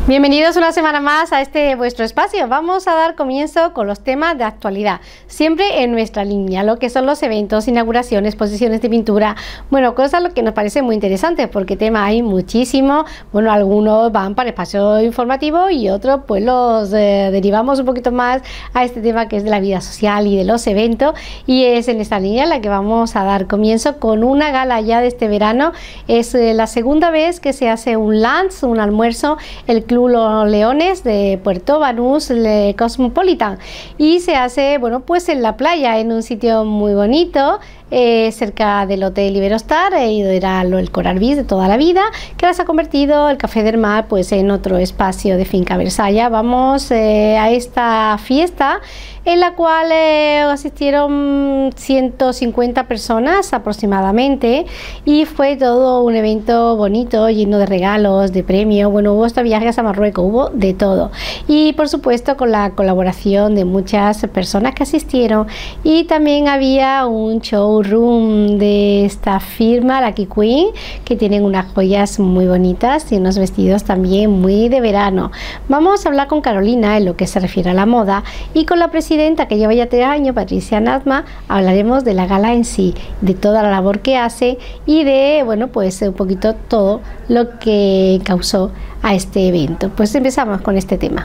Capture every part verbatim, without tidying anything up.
Bienvenidos una semana más a este vuestro espacio. Vamos a dar comienzo con los temas de actualidad, siempre en nuestra línea, lo que son los eventos, inauguraciones, exposiciones de pintura, bueno, cosas lo que nos parece muy interesantes, porque temas hay muchísimo. Bueno, algunos van para espacio informativo y otros pues los eh, derivamos un poquito más a este tema que es de la vida social y de los eventos, y es en esta línea en la que vamos a dar comienzo con una gala ya de este verano. Es eh, la segunda vez que se hace un lunch, un almuerzo, el Club Los Leones de Puerto Banús, el Cosmopolitan, y se hace, bueno, pues en la playa, en un sitio muy bonito, eh, cerca del Hotel Iberostar. Eh, era el Coral Beach de toda la vida, que ahora se ha convertido el Café del Mar pues en otro espacio de Finca Versalla. Vamos eh, a esta fiesta en la cual eh, asistieron ciento cincuenta personas aproximadamente, y fue todo un evento bonito, lleno de regalos, de premios. Bueno, hubo hasta viajes a Marruecos, hubo de todo, y por supuesto con la colaboración de muchas personas que asistieron, y también había un showroom de esta firma, Lucky Queen, que tienen unas joyas muy bonitas y unos vestidos también muy de verano. Vamos a hablar con Carolina en lo que se refiere a la moda, y con la presidenta que lleva ya tres años, Patricia Nazma, hablaremos de la gala en sí, de toda la labor que hace y de, bueno, pues un poquito todo lo que causó a este evento. Pues empezamos con este tema.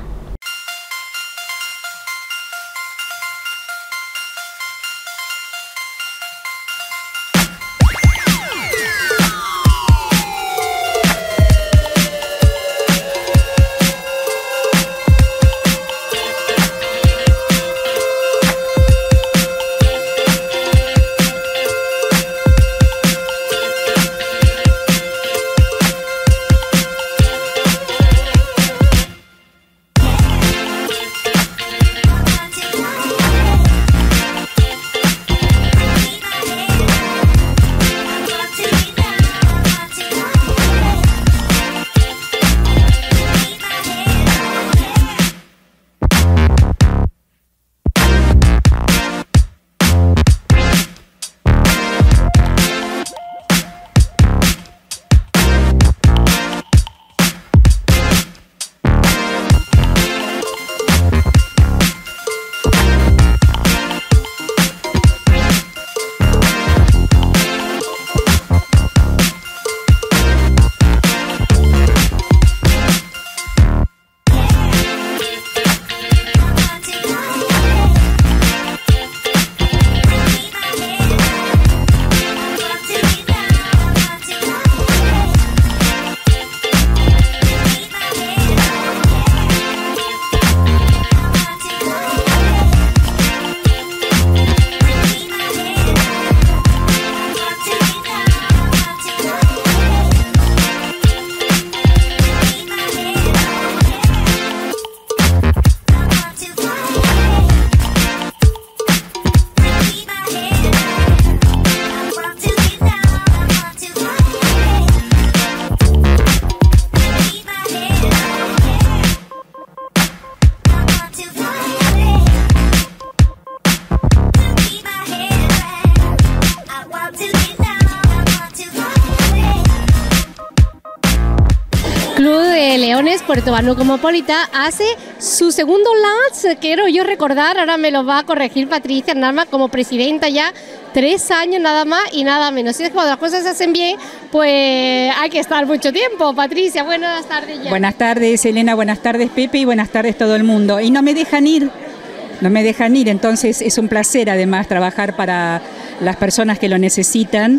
Puerto Banús Cosmopolitan hace su segundo lunch. Quiero yo recordar, ahora me lo va a corregir Patricia Nazma, como presidenta ya tres años nada más y nada menos. Si es que cuando las cosas se hacen bien, pues hay que estar mucho tiempo. Patricia, buenas tardes ya. Buenas tardes, Elena, buenas tardes, Pepe, y buenas tardes todo el mundo. Y no me dejan ir, no me dejan ir, entonces es un placer además trabajar para las personas que lo necesitan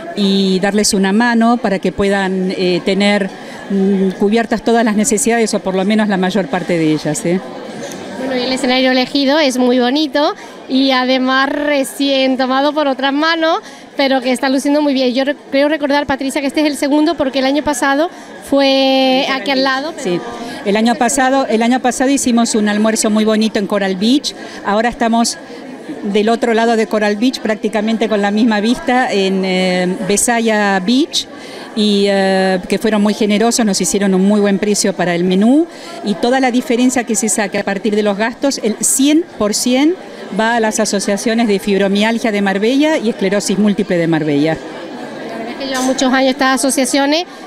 y darles una mano para que puedan eh, tener mm, cubiertas todas las necesidades, o por lo menos la mayor parte de ellas, ¿eh? Bueno, y el escenario elegido es muy bonito y además recién tomado por otras manos, pero que está luciendo muy bien. Yo creo recordar, Patricia, que este es el segundo, porque el año pasado fue aquí al lado. Pero... Sí, el año pasado, el año pasado hicimos un almuerzo muy bonito en Coral Beach. Ahora estamos del otro lado de Coral Beach, prácticamente con la misma vista, en eh, Besaya Beach, y eh, que fueron muy generosos, nos hicieron un muy buen precio para el menú, y toda la diferencia que se saca a partir de los gastos, el cien por ciento va a las asociaciones de fibromialgia de Marbella y esclerosis múltiple de Marbella. La verdad es que llevan muchos años estas asociaciones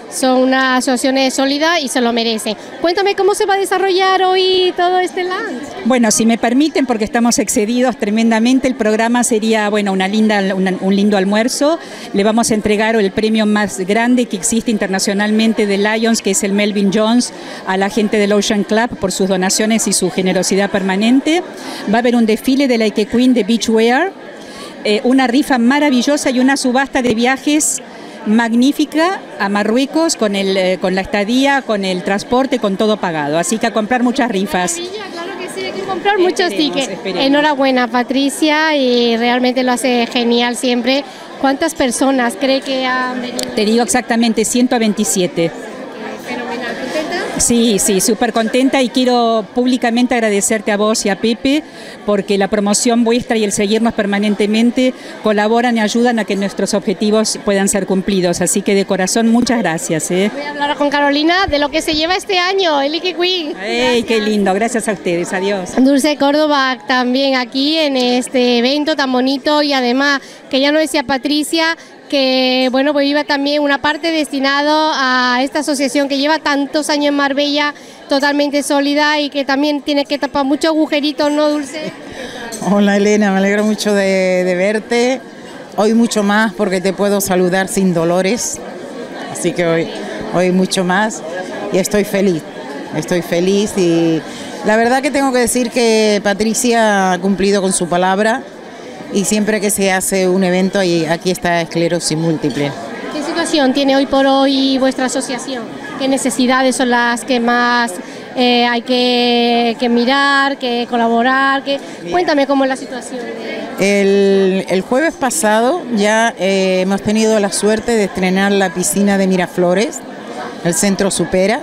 son unas asociaciones sólidas y se lo merecen. Cuéntame cómo se va a desarrollar hoy todo este lunch. Bueno, si me permiten, porque estamos excedidos tremendamente, el programa sería, bueno, una linda, una, un lindo almuerzo. Le vamos a entregar el premio más grande que existe internacionalmente de Lions, que es el Melvin Jones, a la gente del Ocean Club por sus donaciones y su generosidad permanente. Va a haber un desfile de la Ike Queen de Beachwear, eh, una rifa maravillosa y una subasta de viajes magnífica a Marruecos con, el, eh, con la estadía, con el transporte, con todo pagado. Así que a comprar muchas rifas. Maravilla, claro que sí, hay que comprar muchos tickets. Esperemos. Enhorabuena, Patricia, y realmente lo hace genial siempre. ¿Cuántas personas cree que han venido? Te digo exactamente, ciento veintisiete. Fenomenal, ¿contenta? Sí, sí, súper contenta, y quiero públicamente agradecerte a vos y a Pepe, porque la promoción vuestra y el seguirnos permanentemente colaboran y ayudan a que nuestros objetivos puedan ser cumplidos. Así que de corazón, muchas gracias. ¿eh? Voy a hablar con Carolina de lo que se lleva este año, el Ike Queen. ¡Ey, qué lindo! Gracias a ustedes, adiós. Dulce Córdoba también aquí en este evento tan bonito, y además que ya nos decía Patricia que bueno, pues iba también una parte destinado a esta asociación que lleva tantos años en Marbella, totalmente sólida, y que también tiene que tapar muchos agujeritos, ¿no, Dulce? Hola Elena, me alegro mucho de, de verte, hoy mucho más porque te puedo saludar sin dolores, así que hoy, hoy mucho más, y estoy feliz, estoy feliz, y la verdad que tengo que decir que Patricia ha cumplido con su palabra. Y siempre que se hace un evento, y aquí está esclerosis múltiple. ¿Qué situación tiene hoy por hoy vuestra asociación? ¿Qué necesidades son las que más eh, hay que, que mirar, que colaborar? Que... Cuéntame cómo es la situación. De... El, el jueves pasado ya eh, hemos tenido la suerte de estrenar la piscina de Miraflores, el Centro Supera.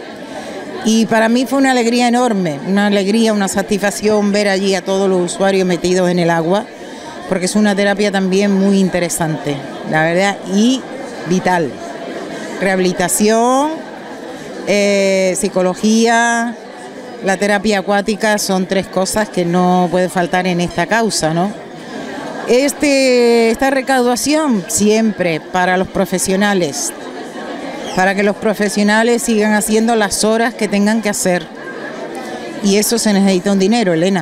Y para mí fue una alegría enorme, una alegría, una satisfacción ver allí a todos los usuarios metidos en el agua, porque es una terapia también muy interesante, la verdad, y vital. Rehabilitación, eh, psicología, la terapia acuática son tres cosas que no puede faltar en esta causa, ¿no? Este, esta recaudación siempre para los profesionales, para que los profesionales sigan haciendo las horas que tengan que hacer. Y eso se necesita un dinero, Elena.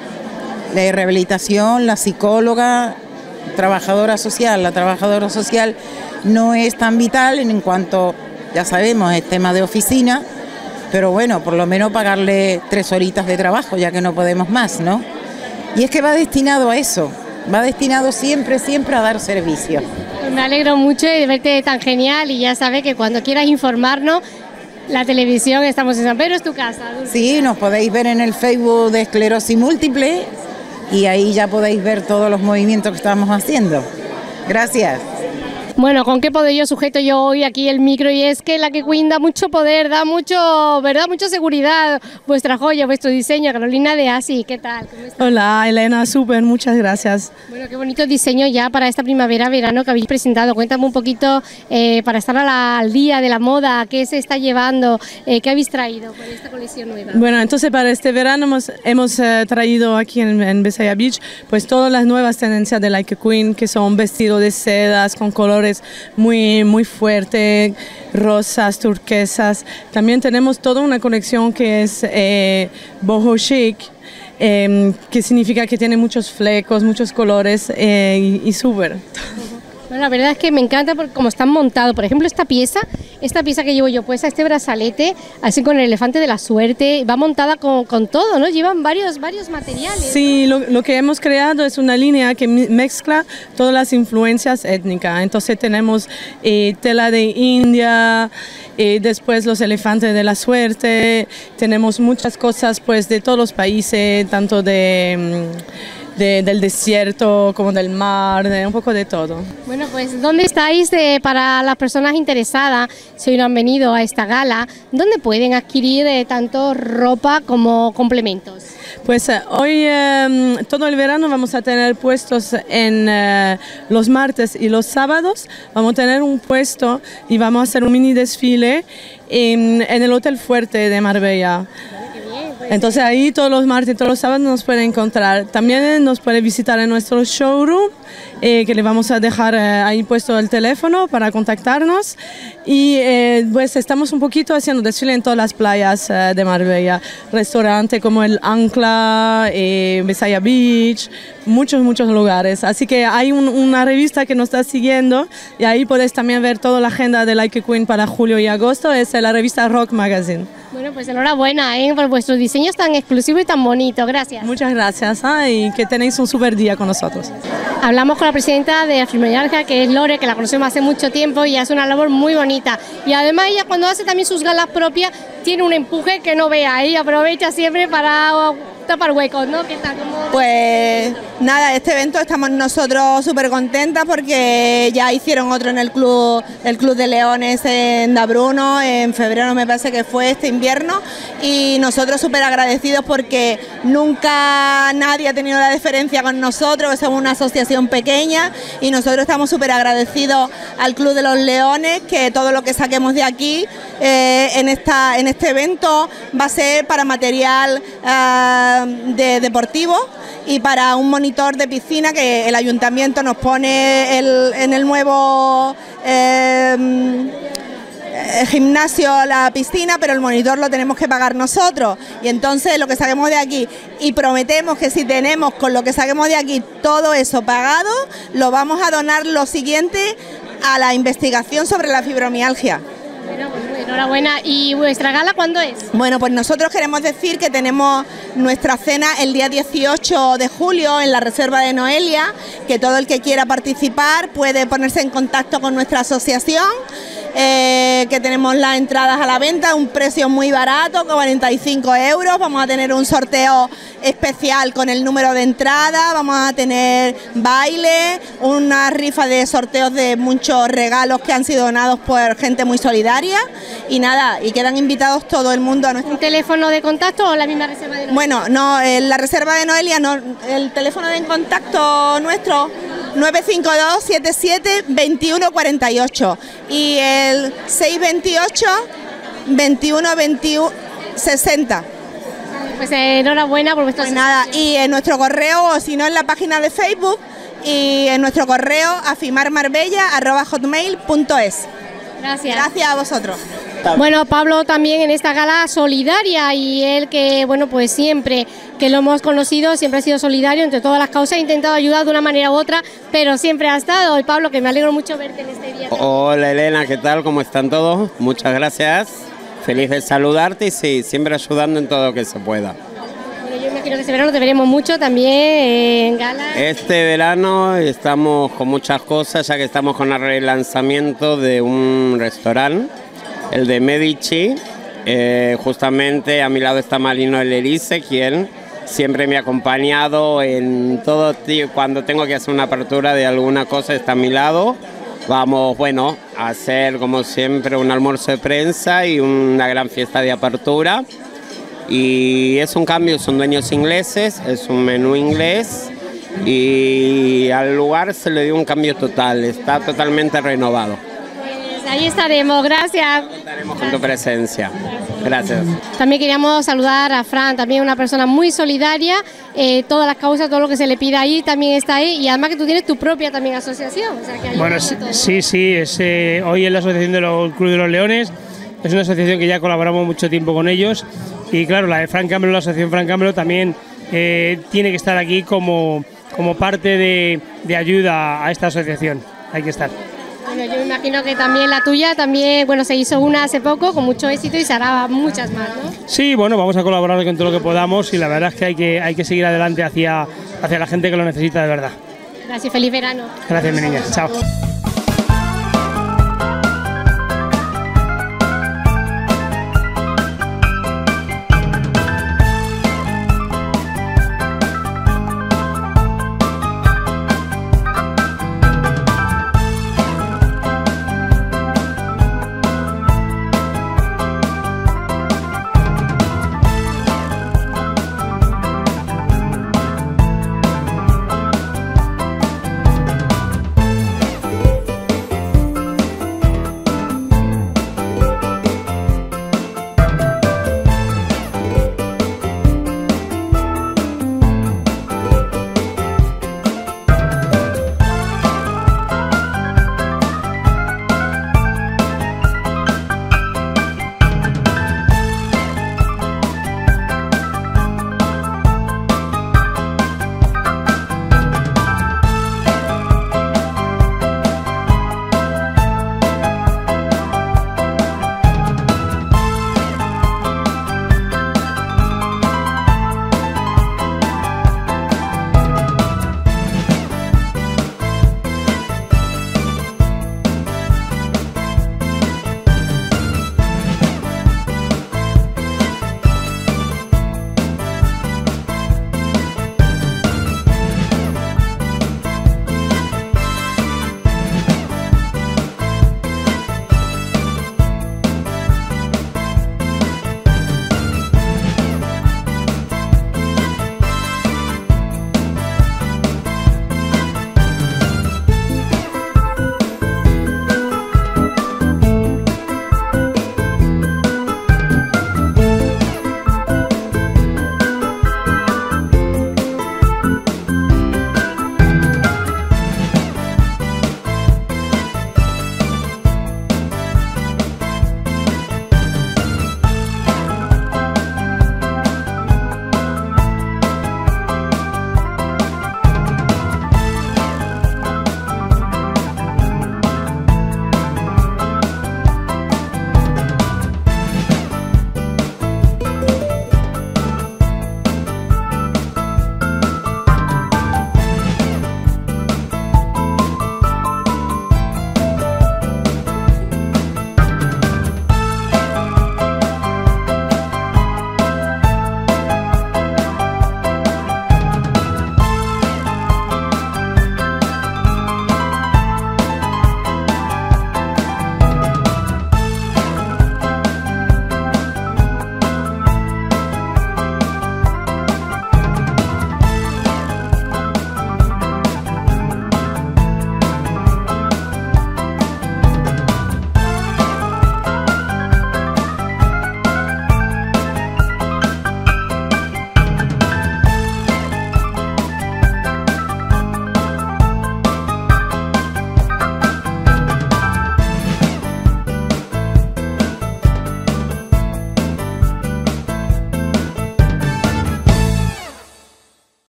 La rehabilitación, la psicóloga, trabajadora social, la trabajadora social no es tan vital en cuanto, ya sabemos, es tema de oficina, pero bueno, por lo menos pagarle tres horitas de trabajo, ya que no podemos más, ¿no? Y es que va destinado a eso, va destinado siempre, siempre a dar servicio. Me alegro mucho de verte tan genial, y ya sabes que cuando quieras informarnos, la televisión, estamos en San Pedro, es tu casa. Dulce. Sí, nos podéis ver en el Facebook de Esclerosis Múltiple, y ahí ya podéis ver todos los movimientos que estamos haciendo. Gracias. Bueno, ¿con qué poder yo sujeto yo hoy aquí el micro? Y es que la Ike Queen da mucho poder, da mucho, ¿verdad? Mucha seguridad. Vuestra joya, vuestro diseño, Carolina de Asi, ¿qué tal? ¿Cómo estás? Hola, Elena, súper, muchas gracias. Bueno, qué bonito diseño ya para esta primavera, verano que habéis presentado. Cuéntame un poquito, eh, para estar a la, al día de la moda, ¿qué se está llevando? Eh, ¿Qué habéis traído con esta colección nueva? Bueno, entonces para este verano hemos, hemos eh, traído aquí en, en Besaya Beach pues todas las nuevas tendencias de la Ike Queen, que son vestidos de sedas con colores muy, muy fuertes, rosas, turquesas. También tenemos toda una colección que es eh, boho chic, eh, que significa que tiene muchos flecos, muchos colores eh, y, y súper. Bueno, la verdad es que me encanta por cómo están montados. Por ejemplo, esta pieza, esta pieza que llevo yo puesta, este brazalete, así con el elefante de la suerte, va montada con, con todo, ¿no? Llevan varios, varios materiales. Sí, ¿no? lo, lo que hemos creado es una línea que mezcla todas las influencias étnicas. Entonces tenemos eh, tela de India, eh, después los elefantes de la suerte, tenemos muchas cosas pues de todos los países, tanto de... De, del desierto como del mar, de un poco de todo. Bueno, pues ¿dónde estáis de, para las personas interesadas, si hoy no han venido a esta gala, dónde pueden adquirir eh, tanto ropa como complementos? Pues eh, hoy eh, todo el verano vamos a tener puestos en eh, los martes y los sábados, vamos a tener un puesto y vamos a hacer un mini desfile en, en el Hotel Fuerte de Marbella. Pues Entonces ahí todos los martes y todos los sábados nos pueden encontrar. También nos puede visitar en nuestro showroom, eh, que le vamos a dejar eh, ahí puesto el teléfono para contactarnos. Y eh, pues estamos un poquito haciendo desfile en todas las playas eh, de Marbella. Restaurantes como el Ancla, eh, Besaya Beach, muchos, muchos lugares. Así que hay un, una revista que nos está siguiendo y ahí podéis también ver toda la agenda de Like a Queen para julio y agosto. Es la revista Rock Magazine. Bueno, pues enhorabuena ¿eh? por vuestros diseños tan exclusivos y tan bonitos. Gracias. Muchas gracias ¿eh? y que tenéis un súper día con nosotros. Hablamos con la presidenta de la Fibromialgia, que es Lore, que la conocemos hace mucho tiempo y hace una labor muy bonita. Y además ella, cuando hace también sus galas propias, tiene un empuje que no vea. Ella aprovecha siempre para tapar huecos, ¿no? ¿Qué tal? ¿Cómo... Pues nada, este evento estamos nosotros súper contentas porque ya hicieron otro en el club, el Club de Leones en Dabruno, en febrero me parece que fue este invierno, y nosotros súper agradecidos porque nunca nadie ha tenido la deferencia con nosotros, somos una asociación pequeña y nosotros estamos súper agradecidos al Club de los Leones, que todo lo que saquemos de aquí eh, en, esta, en este evento va a ser para material eh, de deportivo y para un monitor de piscina que el ayuntamiento nos pone el, en el nuevo eh, gimnasio la piscina, pero el monitor lo tenemos que pagar nosotros, y entonces lo que saquemos de aquí, y prometemos que si tenemos con lo que saquemos de aquí todo eso pagado, lo vamos a donar lo siguiente a la investigación sobre la fibromialgia. Bueno, pues enhorabuena. ¿Y vuestra gala cuándo es? Bueno, pues nosotros queremos decir que tenemos nuestra cena el día dieciocho de julio en la Reserva de Noelia, que todo el que quiera participar puede ponerse en contacto con nuestra asociación, eh, que tenemos las entradas a la venta a un precio muy barato, cuarenta y cinco euros. Vamos a tener un sorteo especial con el número de entrada, vamos a tener baile, una rifa de sorteos de muchos regalos que han sido donados por gente muy solidaria, y nada, y quedan invitados todo el mundo a nuestro... ¿Un teléfono de contacto o la misma reserva de Noelia? Bueno, no, en la Reserva de Noelia, no, el teléfono de contacto nuestro nueve cinco dos, siete siete, dos uno cuatro ocho y el seiscientos veintiocho, veintiuno, veintiuno, sesenta. Pues enhorabuena por vuestro... Pues nada, y en nuestro correo, o si no en la página de Facebook, y en nuestro correo afimarmarbella arroba hotmail punto es. Gracias. Gracias a vosotros. Bueno, Pablo también en esta gala solidaria, y él que, bueno, pues siempre que lo hemos conocido, siempre ha sido solidario entre todas las causas, ha intentado ayudar de una manera u otra, pero siempre ha estado. Y Pablo, que me alegro mucho verte en este día. Hola Elena, ¿qué tal? ¿Cómo están todos? Muchas gracias. Feliz de saludarte y sí, siempre ayudando en todo lo que se pueda. Bueno, yo imagino que este verano te veremos mucho también eh, en gala. Este verano estamos con muchas cosas, ya que estamos con el relanzamiento de un restaurante, el de Medici. Eh, justamente a mi lado está Marino Elerice, quien siempre me ha acompañado en todo, cuando tengo que hacer una apertura de alguna cosa, está a mi lado. Vamos, bueno, a hacer como siempre un almuerzo de prensa y una gran fiesta de apertura. Y es un cambio, son dueños ingleses, es un menú inglés y al lugar se le dio un cambio total, está totalmente renovado. Pues ahí estaremos, gracias. Estaremos con tu presencia. Gracias. También queríamos saludar a Fran, también una persona muy solidaria, eh, todas las causas, todo lo que se le pida ahí también está ahí, y además que tú tienes tu propia también asociación. O sea, que bueno, sí, sí, es, eh, hoy en la Asociación del Club de los Leones, es una asociación que ya colaboramos mucho tiempo con ellos, y claro, la de Frank Campbell, la asociación Frank Campbell también eh, tiene que estar aquí como, como parte de, de ayuda a esta asociación, hay que estar. Bueno, yo me imagino que también la tuya, también, bueno, se hizo una hace poco con mucho éxito y se hará muchas más, ¿no? Sí, bueno, vamos a colaborar con todo lo que podamos y la verdad es que hay que, hay que seguir adelante hacia, hacia la gente que lo necesita de verdad. Gracias, feliz verano. Gracias, mi niña, chao.